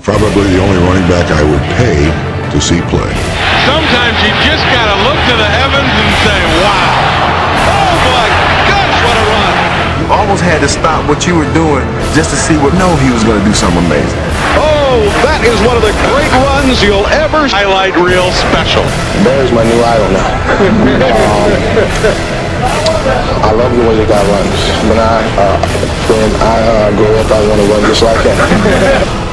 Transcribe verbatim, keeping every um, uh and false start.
Probably the only running back I would pay to see play. Sometimes you just gotta look to the heavens and say, wow. Oh my gosh, what a run. You almost had to stop what you were doing just to see what, no, he was gonna do something amazing. Oh, that is one of the great runs you'll ever highlight reel special. Barry's my new idol now. um, I love the way the guy runs. When I, uh, when I uh, grow up, I want to run just like him.